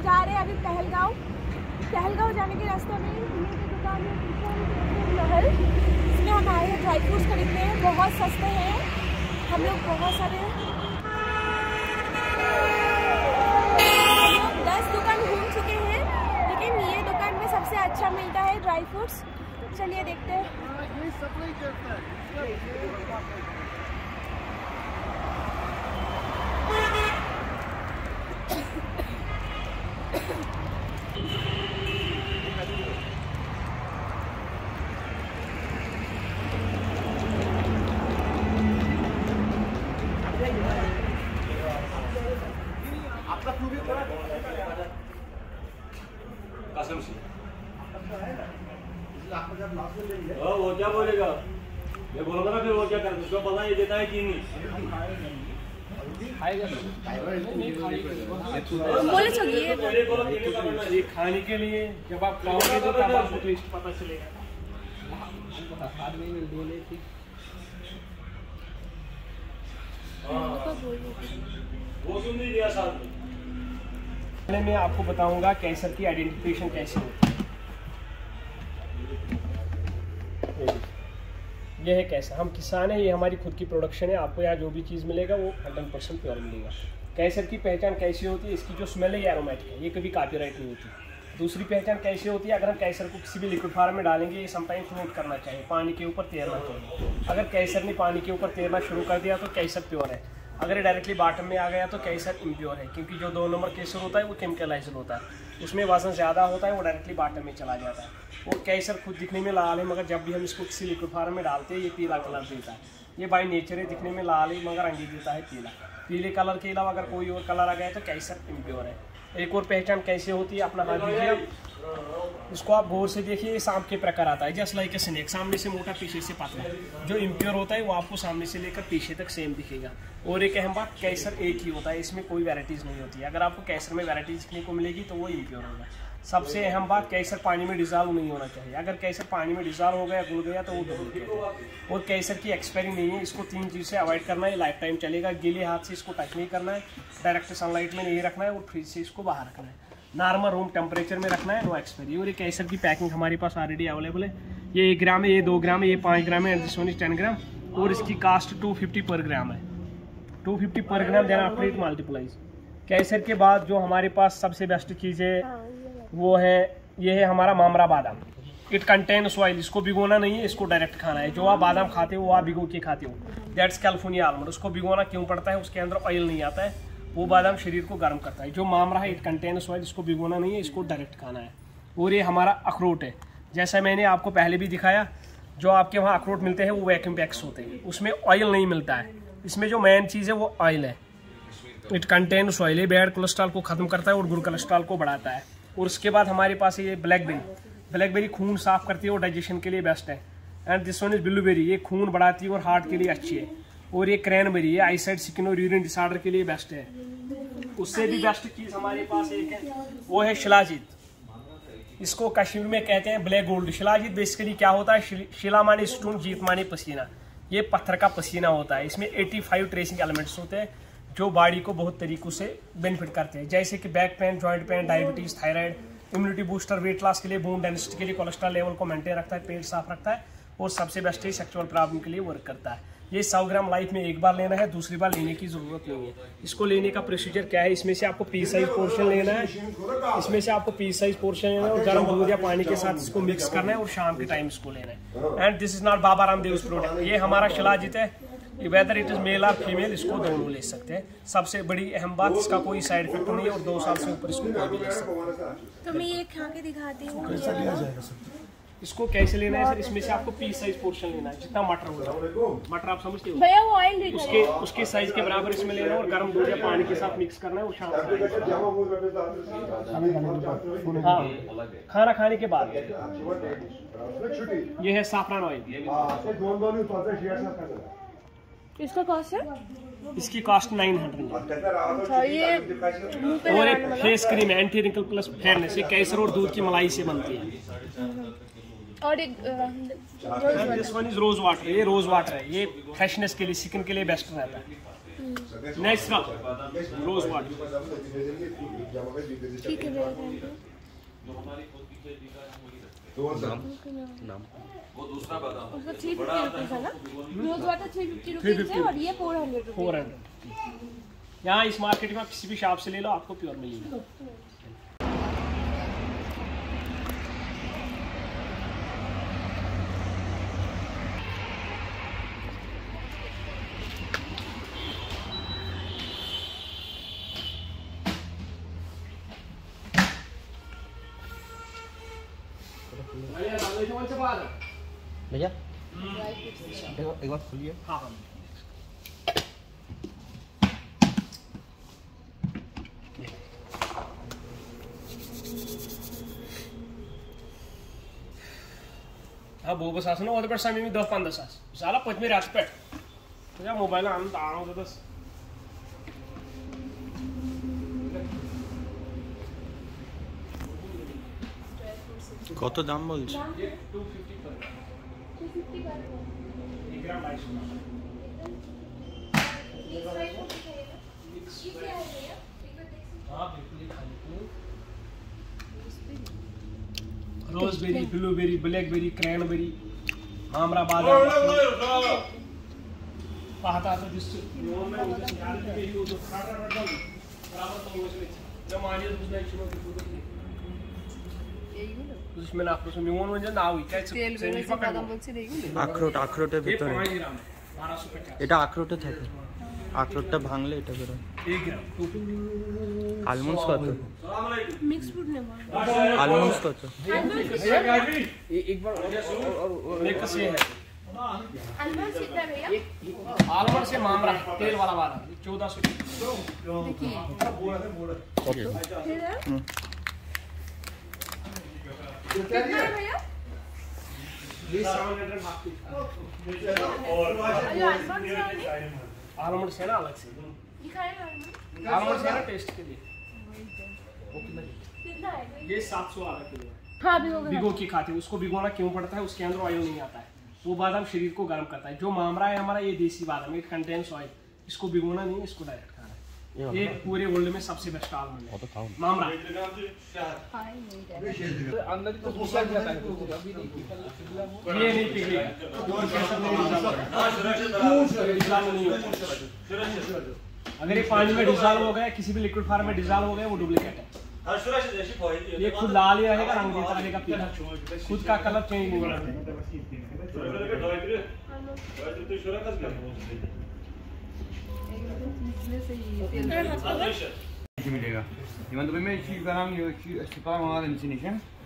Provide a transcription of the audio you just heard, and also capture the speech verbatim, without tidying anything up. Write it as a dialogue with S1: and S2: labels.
S1: जा रहे हैं अभी पहलगांव। पहलगांव जाने के रास्ते में ये जो दुकान है महल, इसमें हम आए हैं ड्राई फ्रूट्स खरीदते हैं, बहुत सस्ते हैं। हम लोग बहुत सारे हम लोग दस दुकान घूम चुके हैं, लेकिन ये दुकान में सबसे अच्छा मिलता है ड्राई फ्रूट्स। चलिए देखते हैं।
S2: कसम से वो क्या बोलेगा, मैं बोलूँगा ना फिर वो क्या करता है, उसको पता ये देता है कि नहीं।
S1: बोले चलिए
S3: ये खाने के लिए जब आप खाओगे तो तब आपको टेस्ट पता चलेगा।
S2: वो क्यों नहीं दिया साथ में?
S3: मैं आपको बताऊंगा कैंसर की आइडेंटिफिकेशन कैसे होती है। ये है कैंसर, हम किसान हैं, ये हमारी खुद की प्रोडक्शन है। आपको यहाँ जो भी चीज़ मिलेगा वो हंड्रेड परसेंट प्योर मिलेगा। कैंसर की पहचान कैसी होती है, इसकी जो स्मेल है ये एरोमेटिक है, ये कभी कॉपीराइट नहीं होती। दूसरी पहचान कैसी होती है, अगर हम कैंसर को किसी भी लिक्विड फार्म में डालेंगे, ये समटाइम फ्लोट करना चाहिए, पानी के ऊपर तैरना चाहिए। अगर कैंसर ने पानी के ऊपर तैरना शुरू कर दिया तो कैंसर प्योर है। अगर डायरेक्टली बॉटम में आ गया तो कैंसर इम्प्योर है, क्योंकि जो दो नंबर कैंसर होता है वो केमिकलाइज्ड होता है, उसमें वजन ज़्यादा होता है, वो डायरेक्टली बॉटम में चला जाता है। वो कैंसर खुद दिखने में लाल है, मगर जब भी हम इसको किसी लिक्विड फार्म में डालते हैं ये पीला कलर देता है। ये बाई नेचर है, दिखने में लाल है मगर अंगी देता है पीला। पीले कलर के अलावा अगर कोई और कलर आ गया तो कैंसर इम्प्योर है। एक और पहचान कैसे होती है, अपना हाथ दीजिए, इसको आप गौर से देखिए, ये सांप के प्रकार आता है, जस्ट लाइक ए स्नेक, सामने से मोटा पीछे से पतला। जो इम्प्योर होता है वो आपको सामने से लेकर पीछे तक सेम दिखेगा। और एक अहम बात, कैंसर एक ही होता है, इसमें कोई वैराइटीज़ नहीं होती है। अगर आपको कैंसर में वैराइटीज दिखने को मिलेगी तो वो इम्प्योर होगा। सबसे अहम बात, कैंसर पानी में डिजॉल्व नहीं होना चाहिए। अगर कैंसर पानी में डिजॉल्व हो गया, घुल गया तो वो डुप्लीकेट है। और कैंसर की एक्सपायरी नहीं है, इसको तीन चीज़ से अवॉइड करना है, लाइफ टाइम चलेगा। गीले हाथ से इसको टच नहीं करना है, डायरेक्ट सनलाइट में नहीं रखना है, और फ्रिज से इसको बाहर रखना है, नॉर्मल रूम टेम्परेचर में रखना है, नो एक्सपायरी। और ये कैंसर की पैकिंग हमारे पास ऑलरेडी अवेलेबल है। ये एक ग्राम है, ये दो ग्राम है, ये पाँच ग्राम है, and this one is ten gram. और इसकी कास्ट टू फिफ्टी पर ग्राम है, two fifty per gram, then after it multiplies. Cancer के बाद जो हमारे पास सबसे बेस्ट चीज़ है वो है, ये है हमारा मामरा बादाम। इट कंटेन्स ऑयल, इसको भिगोना नहीं है, इसको डायरेक्ट खाना है। जो आप बादाम खाते हो वो आप भिगो के खाते हो, दैट्स कैलिफोर्निया आलमंड। उसको भिगोना क्यों पड़ता है, उसके अंदर ऑयल नहीं आता है, वो बादाम शरीर को गर्म करता है। जो मामरा है, इट कंटेन्स ऑयल, इसको भिगोना नहीं है, इसको डायरेक्ट खाना है। और ये हमारा अखरोट है, जैसा मैंने आपको पहले भी दिखाया, जो आपके वहाँ अखरोट मिलते हैं वो वैक्यूम पैक्स होते हैं, उसमें ऑयल नहीं मिलता है। इसमें जो मेन चीज़ है वो ऑयल है। इट कंटेन्स ऑयल, ये बैड कोलेस्ट्रॉल को खत्म करता है और गुड कोलेस्ट्रॉल को बढ़ाता है। और उसके बाद हमारे पास ये ब्लैकबेरी, ब्लैकबेरी खून साफ करती है और डाइजेशन के लिए बेस्ट है। And this one is blueberry, ये खून बढ़ाती है और हार्ट के लिए अच्छी है। और ये क्रैनबेरी, ये आईसाइट, स्किन और यूरिन डिसऑर्डर के लिए बेस्ट है। उससे भी बेस्ट चीज़ हमारे पास एक है, वो है शिलाजीत। इसको कश्मीर में कहते हैं ब्लैक गोल्ड। शिलाजीत बेसिकली क्या होता है, शिला माने स्टोन, जीत माने पसीना, ये पत्थर का पसीना होता है। इसमें पचासी ट्रेसिंग एलिमेंट्स होते हैं जो बॉडी को बहुत तरीकों से बेनिफिट करते हैं, जैसे कि back pain, joint pain, diabetes, thyroid, immunity booster, weight loss के लिए, बोन डेंसिटी के लिए, कोलेस्ट्रॉल लेवल को मेंटेन रखता है, पेट साफ रखता है, और सबसे बेस्ट है सेक्सुअल प्रॉब्लम के लिए वर्क करता है। ये सौ ग्राम लाइफ में एक बार लेना है, दूसरी बार लेने की जरूरत नहीं है। इसको लेने का प्रोसीजर क्या है, इसमें से आपको पीस साइज पोर्शन लेना है, इसमें से आपको पीस साइज पोर्शन लेना है और गर्म दूध या पानी के साथ इसको मिक्स करना है और शाम के टाइम इसको लेना है। And this is not Baba Ramdev product, ये हमारा शिलाजीत है, वेदर इट इज मेल और फीमेल, इसको दोनों ले सकते हैं। सबसे बड़ी अहम बात, इसका कोई साइड इफेक्ट नहीं है और दो साल से ऊपर इसको कोई भी ले सकता है।
S1: तो मैं ये खा के दिखाती हूँ,
S3: इसको कैसे लेना है सर, इसमें से आपको पीस साइज पोर्शन लेना है, जितना मटर होगा, मटर आप समझते हो
S1: भैया वो ऑयल
S3: उसके उसके साइज के बराबर इसमें लेना है और गर्म दूध या पानी के साथ मिक्स करना है और शाम को हाँ खाना खाने के बाद। ये है साफरान ऑयल,
S1: इसका कॉस्ट है,
S3: इसकी कॉस्ट नाइन हंड्रेड
S1: अच्छा। ये मुंह पे
S3: और एक फेस क्रीम है, एंटी रिंकल प्लस फेयरनेस, ये केसर और दूध की मलाई से बनती है।
S1: और एक
S3: this one is rose water, ये रोज वाटर है, ये फ्रेशनेस के लिए, स्किन के लिए बेस्ट रहता है। Natural rose water.
S1: ठीक है भैया, थैंक यू।
S4: नाम
S2: वो दूसरा बता
S1: उसका थ्री फिफ्टी रुपीज़ है ना, rose water three fifty rupees है और ये फोर हंड्रेड
S3: फोर हंड्रेड। यहाँ इस मार्केट में आप किसी भी शॉप से ले लो, आपको प्योर मिलेगी।
S4: भैया एक बार खोलिए।
S3: हाँ हाँ हाँ वो बस आसन वो पे समय में दस पंद्रह सास साला पच में रात पे तो या मोबाइल आनंद आ रहा हूँ तो बस
S4: কত দাম বলছে?
S3: ये टू फिफ्टी पर एक ग्राम बाईस हाँ बिल्कुल ही खाने को रोज़बेरी, ब्लूबेरी, ब्लैकबेरी, क्रैनबेरी, आमरा, बादाम पाहता तो जिस में वो जो याद है वो जो खाना रखा है बराबर तो वो चले जब मानिए दूसरा एक चुनौती पूरी उसमें ना आपको सुनिए वो मुझे ना हुई क्या
S5: তেল বেরোচ্ছে বাদাম বলছি দেখুন
S4: আখরোট আখরোটের
S3: ये
S4: ভিতরে
S3: पाँच ग्राम बारह सौ पचास
S4: এটা আখরোটে থাকে আখরোটটা ভাঙলে এটা বের হয়
S3: एक ग्राम
S4: আলমন্ডস কত
S1: मिक्स फ्रूट लेमन
S4: আলমন্ডস কত
S3: एक बार एक से है
S1: अलमंड कितना है भैया?
S3: आलमंड से मामरा तेल वाला वाला चौदह सौ
S1: देखिए फिर है? कितना है भैया? और अलमंड से है नहीं?
S3: आलमंड से ना अलग से
S1: ये खाएगा अलमंड?
S3: आलमंड से ना टेस्ट के लिए
S1: कितना है?
S3: ये सात सौ वाला किलो है
S1: हाँ भिगो के
S3: भिगो के खाते हैं उसको भिगोना क्यों पड़ता है उसके अंदर ऑयल नहीं आता है वो बादाम शरीर को गर्म करता है जो मामरा है हमारा ये देसी बादाम इट कंटेन्स ऑयल इसको भिगोना नहीं इसको डायरेक्ट खाना है ये पूरे वर्ल्ड में सबसे बेस्ट आलमंड है मामरा ये नहीं पिघलेगा अगर ये पानी में डिजॉल्व हो गया किसी भी लिक्विड फॉर्म में डिजॉल्व हो गया वो डुप्लीकेट है ये खुद लाल ही रहेगा रंग देता रहेगा पीला खुद का कलर चेंज नहीं होगा
S5: मिलेगा
S6: jemand bei mir ist gegangen, ich ich war mal in Sinne,